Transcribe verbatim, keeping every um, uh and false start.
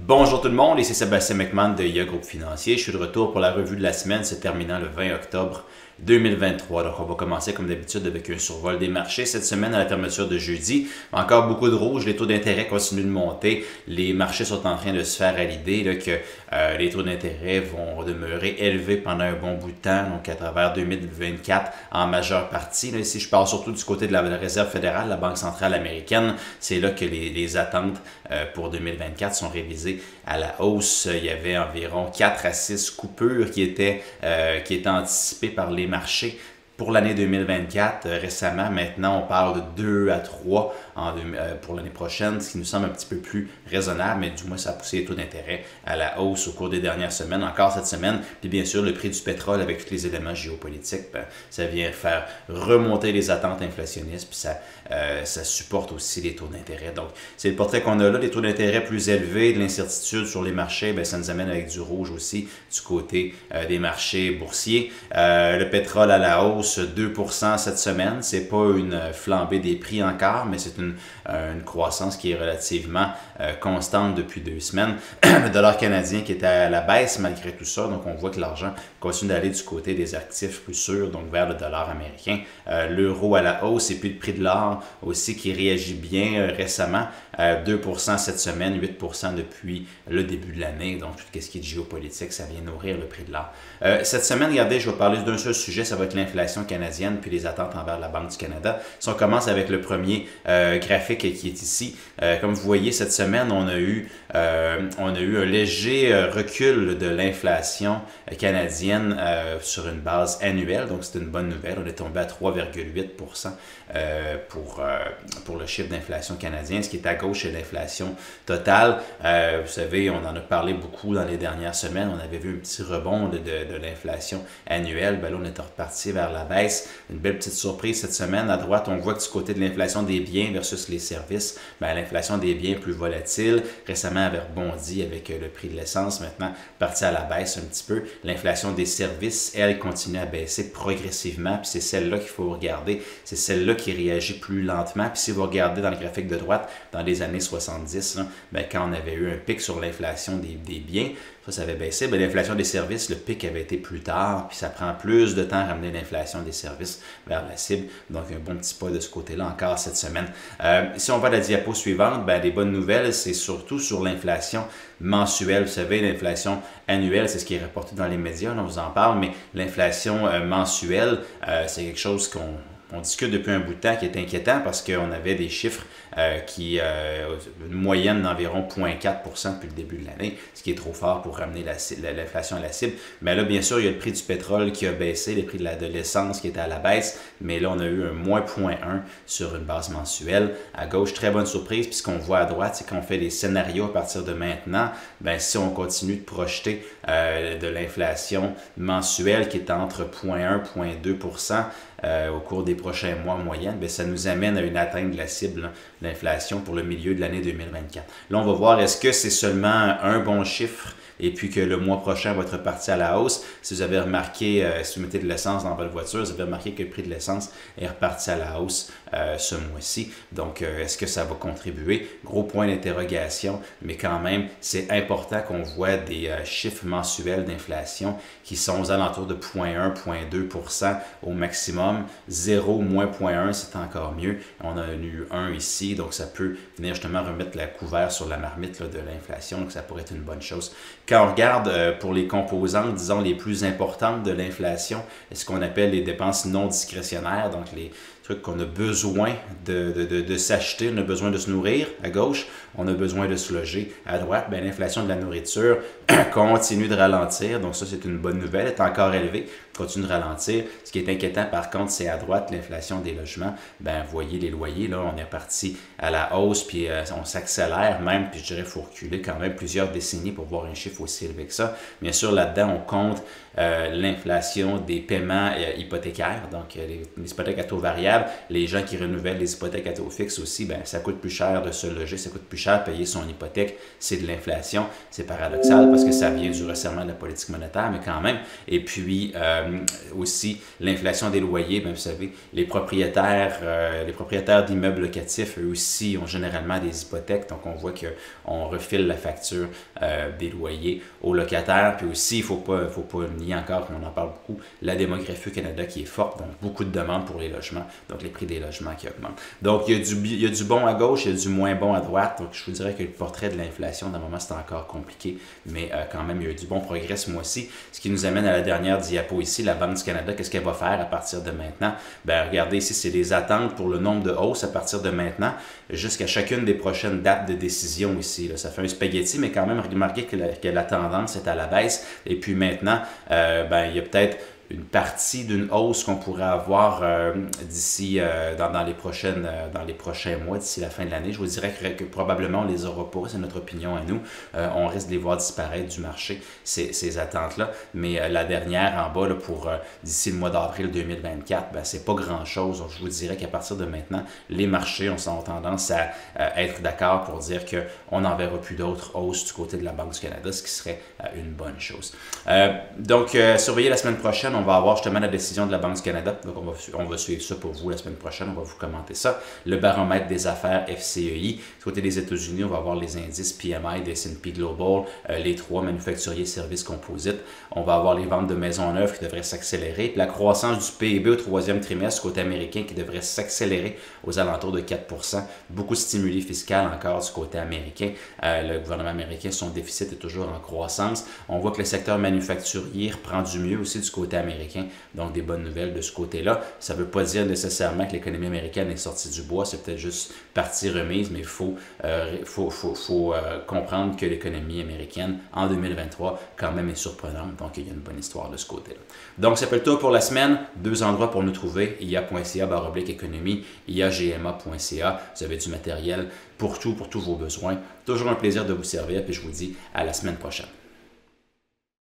Bonjour tout le monde, ici Sébastien McMahon de I A Groupe Financier. Je suis de retour pour la revue de la semaine se terminant le vingt octobre deux mille vingt-trois. Donc on va commencer comme d'habitude avec un survol des marchés cette semaine à la fermeture de jeudi. Encore beaucoup de rouge, les taux d'intérêt continuent de monter. Les marchés sont en train de se faire à l'idée là, que euh, les taux d'intérêt vont demeurer élevés pendant un bon bout de temps, donc à travers deux mille vingt-quatre en majeure partie. Là, ici je parle surtout du côté de la, de la Réserve fédérale, la Banque centrale américaine. C'est là que les, les attentes euh, pour deux mille vingt-quatre sont révisées à la hausse. Il y avait environ quatre à six coupures qui étaient, euh, qui étaient anticipées par les marchés pour l'année deux mille vingt-quatre. Euh, récemment, maintenant, on parle de deux à trois en, euh, pour l'année prochaine, ce qui nous semble un petit peu plus raisonnable, mais du moins, ça a poussé les taux d'intérêt à la hausse au cours des dernières semaines, encore cette semaine. Puis bien sûr, le prix du pétrole avec tous les éléments géopolitiques, ben, ça vient faire remonter les attentes inflationnistes, puis ça, euh, ça supporte aussi les taux d'intérêt. Donc, c'est le portrait qu'on a là, les taux d'intérêt plus élevés, de l'incertitude sur les marchés, ben, ça nous amène avec du rouge aussi du côté euh, des marchés boursiers. Euh, le pétrole à la hausse, deux pour cent cette semaine. C'est pas une flambée des prix encore, mais c'est une, une croissance qui est relativement euh, constante depuis deux semaines. Le dollar canadien qui est à la baisse malgré tout ça, donc on voit que l'argent continue d'aller du côté des actifs plus sûrs, donc vers le dollar américain. Euh, L'euro à la hausse et puis le prix de l'or aussi qui réagit bien euh, récemment. Euh, deux pour cent cette semaine, huit pour cent depuis le début de l'année. Donc tout ce qui est géopolitique, ça vient nourrir le prix de l'or. Euh, cette semaine, regardez, je vais parler d'un seul sujet, ça va être l'inflation canadienne puis les attentes envers la Banque du Canada. Si on commence avec le premier euh, graphique qui est ici, euh, comme vous voyez, cette semaine, on a eu, euh, on a eu un léger euh, recul de l'inflation canadienne euh, sur une base annuelle. Donc c'est une bonne nouvelle. On est tombé à trois virgule huit pour cent euh, pour, euh, pour le chiffre d'inflation canadien. Ce qui est à gauche, c'est l'inflation totale. Euh, vous savez, on en a parlé beaucoup dans les dernières semaines. On avait vu un petit rebond de, de, de l'inflation annuelle. Ben là, on est reparti vers la baisse. Une belle petite surprise cette semaine. À droite, on voit que du côté de l'inflation des biens versus les services, ben, l'inflation des biens est plus volatile. Récemment, elle avait rebondi avec le prix de l'essence. Maintenant, parti à la baisse un petit peu. L'inflation des services, elle, continue à baisser progressivement. Puis c'est celle-là qu'il faut regarder. C'est celle-là qui réagit plus lentement. Puis si vous regardez dans le graphique de droite, dans les années soixante-dix, là, ben, quand on avait eu un pic sur l'inflation des, des biens, ça, ça avait baissé. Ben, l'inflation des services, le pic avait été plus tard, puis ça prend plus de temps à ramener l'inflation des services vers la cible. Donc, un bon petit pas de ce côté-là encore cette semaine. Euh, si on va à la diapo suivante, ben, les bonnes nouvelles, c'est surtout sur l'inflation mensuelle. Vous savez, l'inflation annuelle, c'est ce qui est rapporté dans les médias, on vous en parle, mais l'inflation euh, mensuelle, euh, c'est quelque chose qu'on On discute depuis un bout de temps qui est inquiétant parce qu'on avait des chiffres euh, qui, euh, une moyenne d'environ zéro virgule quatre pour cent depuis le début de l'année, ce qui est trop fort pour ramener l'inflation à la cible. Mais là, bien sûr, il y a le prix du pétrole qui a baissé, le prix de l'essence qui était à la baisse, mais là, on a eu un moins zéro virgule un sur une base mensuelle. À gauche, très bonne surprise, puis ce qu'on voit à droite, c'est qu'on fait des scénarios à partir de maintenant, ben, si on continue de projeter euh, de l'inflation mensuelle qui est entre zéro virgule un et zéro virgule deux pour cent, Euh, au cours des prochains mois en moyenne, bien, ça nous amène à une atteinte de la cible hein, l'inflation pour le milieu de l'année deux mille vingt-quatre. Là, on va voir est-ce que c'est seulement un bon chiffre et puis que le mois prochain va être reparti à la hausse. Si vous avez remarqué, euh, si vous mettez de l'essence dans votre voiture, vous avez remarqué que le prix de l'essence est reparti à la hausse euh, ce mois-ci. Donc, euh, est-ce que ça va contribuer? Gros point d'interrogation, mais quand même, c'est important qu'on voit des euh, chiffres mensuels d'inflation qui sont aux alentours de zéro virgule un, zéro virgule deux pour cent au maximum. zéro, moins zéro virgule un, c'est encore mieux. On a eu un ici, donc ça peut venir justement remettre la couvert sur la marmite là, de l'inflation, donc ça pourrait être une bonne chose. Quand on regarde euh, pour les composantes, disons, les plus importantes de l'inflation, ce qu'on appelle les dépenses non discrétionnaires, donc les trucs qu'on a besoin de, de, de, de s'acheter, on a besoin de se nourrir à gauche, on a besoin de se loger à droite, bien, l'inflation de la nourriture continue de ralentir, donc ça c'est une bonne nouvelle, elle est encore élevée, continue de ralentir. Ce qui est inquiétant par contre, c'est à droite l'inflation des logements. Ben, vous voyez les loyers, là, on est parti à la hausse, puis euh, on s'accélère même, puis je dirais qu'il faut reculer quand même plusieurs décennies pour voir un chiffre aussi élevé que ça. Bien sûr, là-dedans, on compte euh, l'inflation des paiements euh, hypothécaires, donc euh, les, les hypothèques à taux variable. regarde, les gens qui renouvellent les hypothèques à taux fixe aussi, ben, ça coûte plus cher de se loger, ça coûte plus cher de payer son hypothèque, c'est de l'inflation. C'est paradoxal parce que ça vient du resserrement de la politique monétaire, mais quand même. Et puis euh, aussi, l'inflation des loyers, ben, vous savez, les propriétaires, euh, les propriétaires d'immeubles locatifs, eux aussi, ont généralement des hypothèques, donc on voit qu'on refile la facture euh, des loyers aux locataires. Puis aussi, il ne faut pas, faut pas nier encore, on en parle beaucoup, la démographie au Canada qui est forte, donc beaucoup de demandes pour les logements, donc les prix des logements qui augmentent. Donc il y a du, il y a du bon à gauche, il y a du moins bon à droite, donc je vous dirais que le portrait de l'inflation, dans le moment, c'est encore compliqué, mais euh, quand même, il y a eu du bon progrès ce mois-ci, ce qui nous amène à la dernière diapo ici, la Banque du Canada, qu'est-ce qu'elle va faire à partir de maintenant? Ben regardez ici, c'est les attentes pour le nombre de hausses à partir de maintenant, jusqu'à chacune des prochaines dates de décision ici. Là. Ça fait un spaghetti, mais quand même, remarquez que la, que la tendance est à la baisse, et puis maintenant, euh, ben, il y a peut-être une partie d'une hausse qu'on pourrait avoir euh, d'ici euh, dans, dans les prochaines euh, dans les prochains mois, d'ici la fin de l'année. Je vous dirais que, que probablement on les aura pas, c'est notre opinion à nous. Euh, on risque de les voir disparaître du marché, ces, ces attentes-là. Mais euh, la dernière en bas là, pour euh, d'ici le mois d'avril deux mille vingt-quatre, ben, c'est pas grand-chose. Donc je vous dirais qu'à partir de maintenant, les marchés ont tendance à euh, être d'accord pour dire qu'on n'en verra plus d'autres hausses du côté de la Banque du Canada, ce qui serait euh, une bonne chose. Euh, donc euh, surveillez la semaine prochaine. On va avoir justement la décision de la Banque du Canada. Donc, on va, on va suivre ça pour vous la semaine prochaine. On va vous commenter ça. Le baromètre des affaires F C E I. Du côté des États-Unis, on va avoir les indices P M I, des S and P Global, euh, les trois manufacturiers services composites. On va avoir les ventes de maisons neuves qui devraient s'accélérer. La croissance du P I B au troisième trimestre côté américain qui devrait s'accélérer aux alentours de quatre pour cent. Beaucoup de stimuli fiscal encore du côté américain. Euh, le gouvernement américain, son déficit est toujours en croissance. On voit que le secteur manufacturier reprend du mieux aussi du côté américain. Donc, des bonnes nouvelles de ce côté-là. Ça ne veut pas dire nécessairement que l'économie américaine est sortie du bois. C'est peut-être juste partie remise, mais il faut, euh, faut, faut, faut euh, comprendre que l'économie américaine, en deux mille vingt-trois, quand même est surprenante. Donc, il y a une bonne histoire de ce côté-là. Donc, ça fait le tour pour la semaine. Deux endroits pour nous trouver. I A point C A barre oblique économie, I A G M A point C A. Vous avez du matériel pour tout, pour tous vos besoins. Toujours un plaisir de vous servir. Puis, je vous dis à la semaine prochaine.